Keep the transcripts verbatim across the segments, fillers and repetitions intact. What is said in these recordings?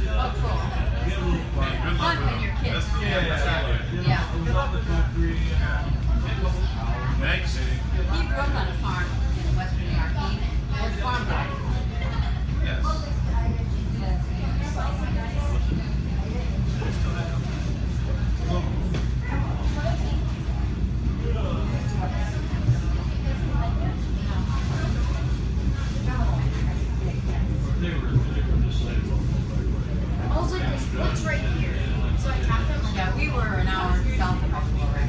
Oh, cool. Fun when you're kids. Yeah, yeah, yeah. Yeah. Thanks. He grew up on a farm in Western New York. He was a farm guy. Yes. Also, this what's right here. So I tapped him like, Yeah, we were an hour south of Buffalo, right?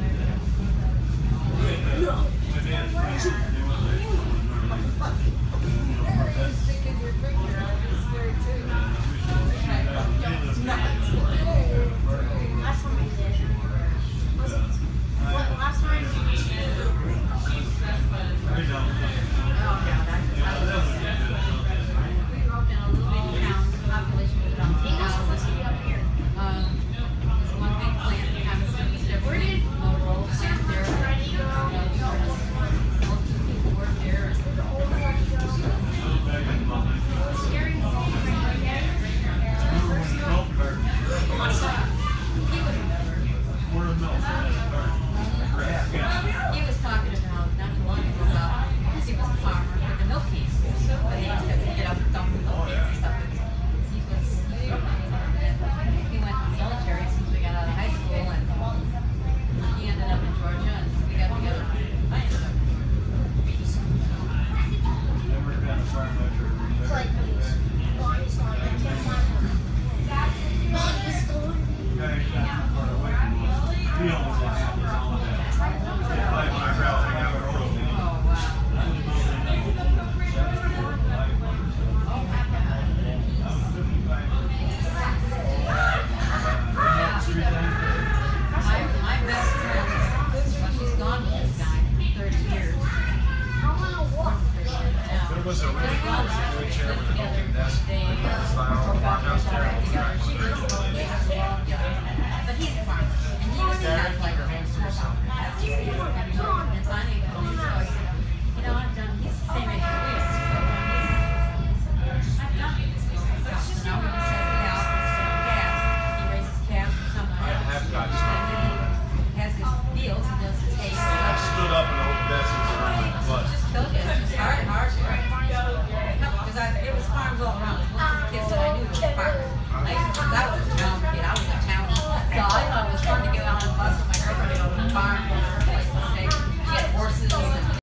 last time I did. Was it? What, last time? Oh, yeah, that's, that was we grew up in a little bitty town, population was about He eight was supposed to thousand. be up here. Um, it's one big plant, they have a different Where did Motorola plant there. Freddie go? Multiple people work there. and- Scary movie right here. He would remember. He was talking about not too long ago about because he was a farmer with the milk piece. But they used to get up and dump the milk piece and stuff. He was he went to the military since we got out of high school, and he ended up in Georgia, and we got together. Like these. Bonnie song. I can't find one. Bonnie's song. Oh wow! My my best friend, well, she's gone with this guy for thirty years. I want to walk. Now, There was a really gone good now. chair with an open desk. They uh, Style farmhouse chair. together. She lives in Boca, but he's a farmer, and he was not like her.